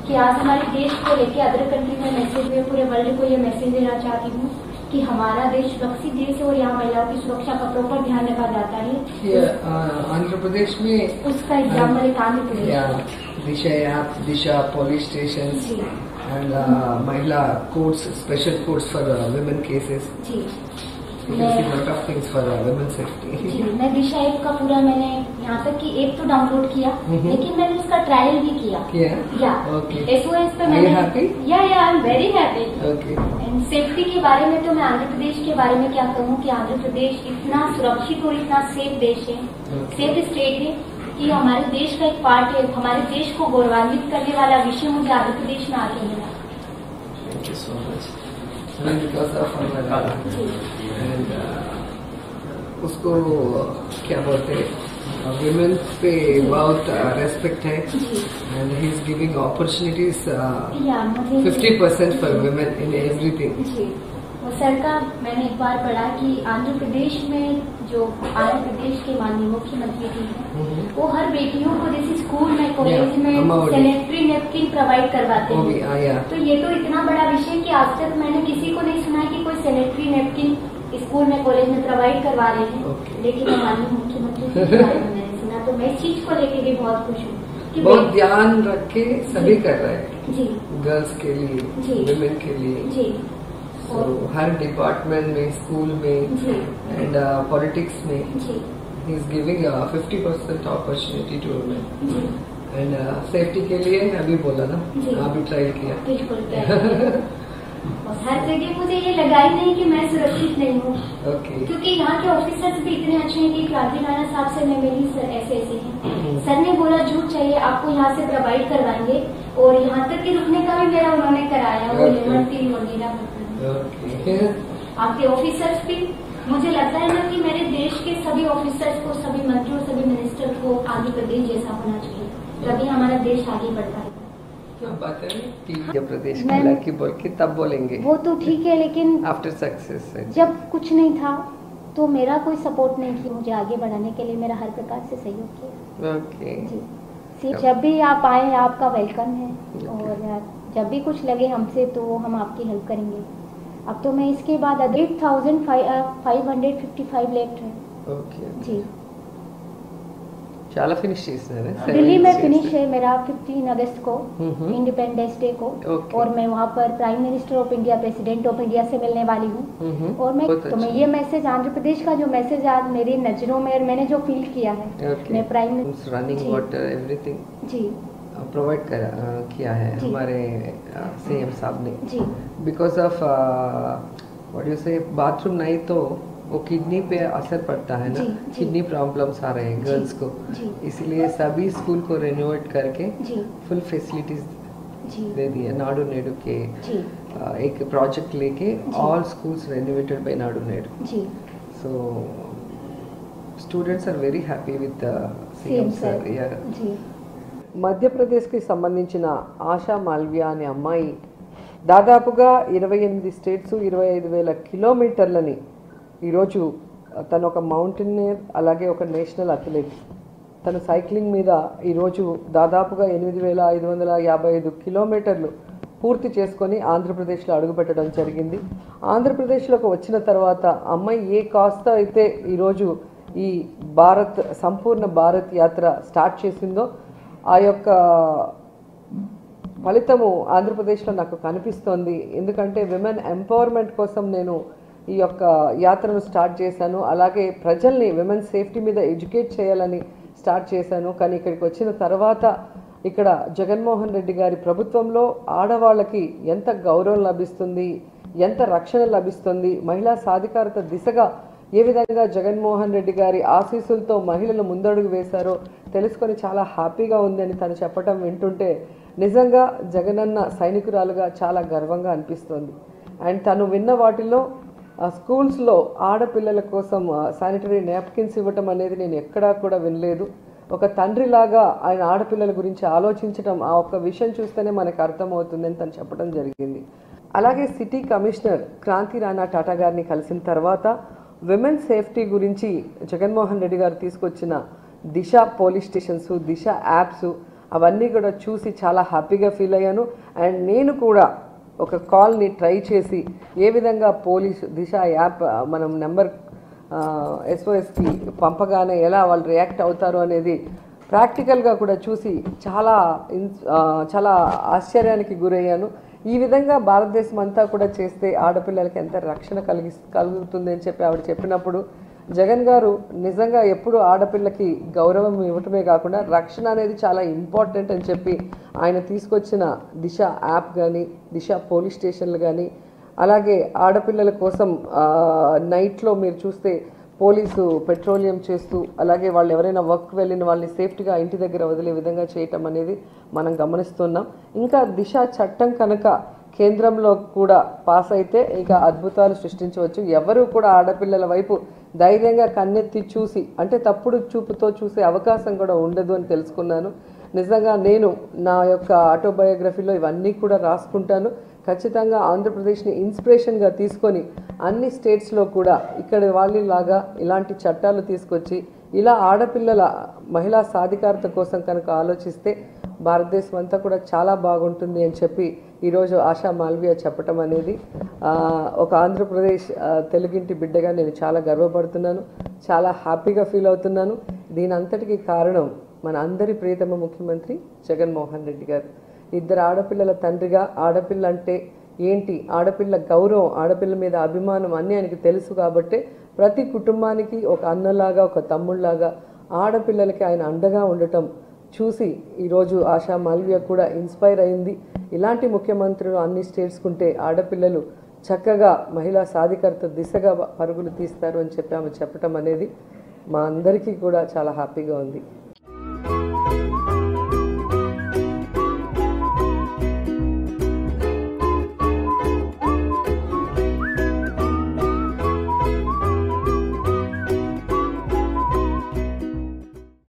कि आज हमारे देश को लेके अदर कंट्री में मैसेज में पूरे वर्ल्ड को ये मैसेज देना चाहती हूँ कि हमारा देश सुरक्षित देश है और यहाँ महिलाओं की सुरक्षा का प्रॉपर ध्यान रखा जाता है। आंध्र प्रदेश में उसका एग्जाम्पल एक Andhra Pradesh Disha app, Disha police station and महिला courts, special courts for women cases. मैं दिशा ऐप का पूरा मैंने यहाँ तक कि ऐप तो डाउनलोड किया, लेकिन मैंने उसका ट्रायल भी किया। SOS पे मैंने I am very happy. And safety के बारे में तो मैं आंध्र प्रदेश के बारे में क्या कहूँ कि आंध्र प्रदेश इतना सुरक्षित और इतना सेफ देश है, सेफ स्टेट है कि हमारे देश का एक पार्ट है। हमारे देश को गौरवान्वित करने वाला विषय मुझे आंध्र प्रदेश में आके मिला। Thank you so much. because of and उसको क्या बोलते हैं, women पे बहुत respect है and he is giving opportunities 50% for women in everything. और सर का मैंने एक बार पढ़ा कि आंध्र प्रदेश में जो आंध्र प्रदेश के माननीय मुख्यमंत्री जी हैं वो हर बेटियों को जैसे स्कूल में कॉलेज में सैनिटरी नैपकिन प्रोवाइड करवाते हैं। तो ये तो इतना बड़ा विषय कि आज तक मैंने किसी को नहीं सुना कि कोई सैनिटरी नैपकिन स्कूल में कॉलेज में प्रोवाइड करवा रहे हैं, लेकिन माननीय मुख्यमंत्री जी के बारे में मैंने सुना। तो मैं इस चीज को लेके भी बहुत खुश हूँ। बहुत ध्यान रख के सभी कर रहे हैं जी, गर्ल्स के लिए, विमेन के लिए जी। So, हर डिपार्टमेंट में, स्कूल में एंड पॉलिटिक्स में ही is giving 50% opportunity to women. And safety के लिए अभी बोला ना, अभी ट्राई किया। बिल्कुल और हर जगह मुझे ये लगा ही नहीं कि मैं सुरक्षित नहीं हूँ, क्योंकि यहाँ के ऑफिसर्स भी इतने अच्छे हैं कि क्रांति राणा साहब से मैं मिली, सर ऐसे हैं। सर ने बोला झूठ चाहिए आपको यहाँ से प्रोवाइड करवाएंगे, और यहाँ तक कि रुकने का भी मेरा उन्होंने कराया। वो लेमन टी वगैरह आपके ऑफिसर्स भी, मुझे लगता है ना कि मेरे देश के सभी ऑफिसर्स को, सभी मंत्रियों, सभी मिनिस्टर को आंध्र प्रदेश जैसा होना चाहिए, तभी हमारा देश आगे बढ़ता है। मध्य प्रदेश की लड़की बोल के तब बोलेंगे वो तो ठीक है, लेकिन आफ्टर सक्सेस जब कुछ नहीं था तो मेरा कोई सपोर्ट नहीं किया मुझे आगे बढ़ाने के लिए, मेरा हर प्रकार से सहयोग किया। जी, जब भी आप आए आपका वेलकम है, और जब भी कुछ लगे हमसे तो हम आपकी हेल्प करेंगे। अब तो मैं इसके बाद 8,555 लेफ्ट है। जी, చాలా ఫినిష్ చేశారు। दिल्ली में फिनिश है मेरा 15 अगस्त को, इंडिपेंडेंस डे को। और मैं वहाँ पर prime minister of India, president of India से मिलने वाली हूँ। और मैं ये मैसेज, आंध्र प्रदेश का जो मैसेज आज मेरी नजरों में, और मैंने जो फील किया है, मैं प्राइम रनिंग वाटर एवरीथिंग जी प्रोवाइड किया है हमारे सीएम साहब ने। Because of what you say, bathroom नहीं तो वो किडनी पे असर पड़ता है ना, किडनी प्रॉब्लम्स आ रहे हैं गर्ल्स को, इसलिए सभी स्कूल को रेनोवेट करके फुल फैसिलिटीज दे दिए। नाडू नेडू के एक प्रोजेक्ट लेके all schools renovated by Nadu Nedu. So students are very happy with CM sir. మధ్యప్రదేశ్కి సంబంధించిన ఆశా మాల్వియా అనే అమ్మాయి దాదాపుగా 28 స్టేట్స్ 25,000 కిలోమీటర్లని ఈరోజు తను ఒక మౌంటైనర్, అలాగే ఒక నేషనల్ అథ్లెట్. తను సైక్లింగ్ మీద ఈరోజు దాదాపుగా 8,555 కిలోమీటర్లు పూర్తి చేసుకొని ఆంధ్రప్రదేశ్లో అడుగుపెట్టడం జరిగింది. ఆంధ్రప్రదేశ్లోకి వచ్చిన తర్వాత అమ్మాయి ఏ కాస్త అయితే ఈరోజు ఈ భారత్ సంపూర్ణ భారత్ యాత్ర స్టార్ట్ చేసిందో ఆ యొక్క ఫలితము ఆంధ్రప్రదేశ్లో నాకు కనిపిస్తోంది. ఎందుకంటే విమెన్ ఎంపవర్మెంట్ కోసం నేను ఈ యొక్క యాత్రను స్టార్ట్ చేశాను, అలాగే ప్రజల్ని విమెన్ సేఫ్టీ మీద ఎడ్యుకేట్ చేయాలని స్టార్ట్ చేశాను. కానీ ఇక్కడికి వచ్చిన తర్వాత ఇక్కడ జగన్మోహన్ రెడ్డి గారి ప్రభుత్వంలో ఆడవాళ్ళకి ఎంత గౌరవం లభిస్తుంది, ఎంత రక్షణ లభిస్తుంది, మహిళా సాధికారత దిశగా ఏ విధంగా జగన్మోహన్ రెడ్డి గారి ఆశీస్సులతో మహిళలు ముందడుగు వేశారో తెలుసుకొని చాలా హ్యాపీగా ఉందని తను చెప్పడం వింటుంటే నిజంగా జగనన్న సైనికురాలుగా చాలా గర్వంగా అనిపిస్తుంది. అండ్ తను విన్న వాటిలో స్కూల్స్లో ఆడపిల్లల కోసం శానిటరీ నాప్కిన్స్ ఇవ్వటం అనేది నేను ఎక్కడా కూడా వినలేదు. ఒక తండ్రిలాగా ఆయన ఆడపిల్లల గురించి ఆలోచించడం, ఆ ఒక్క విషయం చూస్తేనే మనకు అర్థమవుతుందని తను చెప్పడం జరిగింది. అలాగే సిటీ కమిషనర్ క్రాంతి రాణా టాటా గారిని కలిసిన తర్వాత విమెన్ సేఫ్టీ గురించి జగన్మోహన్ రెడ్డి గారు తీసుకొచ్చిన Disha police stations, Disha apps, అవన్నీ కూడా చూసి చాలా హ్యాపీగా ఫీల్ అయ్యాను. అండ్ నేను కూడా ఒక కాల్ని ట్రై చేసి ఏ విధంగా పోలీసు దిశ యాప్ మనం నెంబర్ SOSకి పంపగానే ఎలా వాళ్ళు రియాక్ట్ అవుతారు అనేది ప్రాక్టికల్గా కూడా చూసి చాలా ఆశ్చర్యానికి గురయ్యాను. ఈ విధంగా భారతదేశం అంతా కూడా చేస్తే ఆడపిల్లలకి ఎంత రక్షణ కలుగుతుంది అని చెప్పి ఆవిడ చెప్పినప్పుడు జగన్ గారు నిజంగా ఎప్పుడు ఆడపిల్లకి గౌరవం ఇవ్వటమే కాకుండా రక్షణ అనేది చాలా ఇంపార్టెంట్ అని చెప్పి ఆయన తీసుకొచ్చిన దిశ యాప్ కానీ దిశ పోలీస్ స్టేషన్లు కానీ అలాగే ఆడపిల్లల కోసం నైట్లో మీరు చూస్తే పోలీసు పెట్రోలియం చేస్తూ అలాగే వాళ్ళు ఎవరైనా వర్క్ వెళ్ళిన వాళ్ళని సేఫ్టీగా ఇంటి దగ్గర వదిలే విధంగా చేయటం అనేది మనం గమనిస్తున్నాం. ఇంకా దిశ చట్టం కనుక కేంద్రంలో కూడా పాస్ అయితే ఇంకా అద్భుతాలు సృష్టించవచ్చు. ఎవరు కూడా ఆడపిల్లల వైపు ధైర్యంగా కన్నెత్తి చూసి అంటే తప్పుడు చూపుతో చూసే అవకాశం కూడా ఉండదు అని తెలుసుకున్నాను. నిజంగా నేను నా యొక్క ఆటోబయోగ్రఫీలో ఇవన్నీ కూడా రాసుకుంటాను. ఖచ్చితంగా ఆంధ్రప్రదేశ్ని ఇన్స్పిరేషన్గా తీసుకొని అన్ని స్టేట్స్లో కూడా ఇక్కడ వాళ్ళలాగా ఇలాంటి చట్టాలు తీసుకొచ్చి ఇలా ఆడపిల్లల మహిళా సాధికారత కోసం కనుక ఆలోచిస్తే భారతదేశం అంతా కూడా చాలా బాగుంటుంది అని చెప్పి ఈరోజు ఆశా మాల్వియా చెప్పటం అనేది ఒక ఆంధ్రప్రదేశ్ తెలుగింటి బిడ్డగా నేను చాలా గర్వపడుతున్నాను, చాలా హ్యాపీగా ఫీల్ అవుతున్నాను. దీని అంతటికీ కారణం మన అందరి ప్రియతమ ముఖ్యమంత్రి జగన్మోహన్ రెడ్డి గారు. ఇద్దరు ఆడపిల్లల తండ్రిగా ఆడపిల్ల అంటే ఏంటి, ఆడపిల్ల గౌరవం, ఆడపిల్ల మీద అభిమానం అన్నీ ఆయనకి తెలుసు కాబట్టి ప్రతి కుటుంబానికి ఒక అన్నలాగా ఒక తమ్ముళ్లాగా ఆడపిల్లలకి ఆయన అండగా ఉండటం చూసి ఈరోజు ఆశా మాల్వియా కూడా ఇన్స్పైర్ అయింది. ఇలాంటి ముఖ్యమంత్రులు అన్ని స్టేట్స్కుంటే ఆడపిల్లలు చక్కగా మహిళా సాధికారత దిశగా పరుగులు తీస్తారు అని చెప్పి ఆమె చెప్పటం అనేది మా అందరికీ కూడా చాలా హ్యాపీగా ఉంది.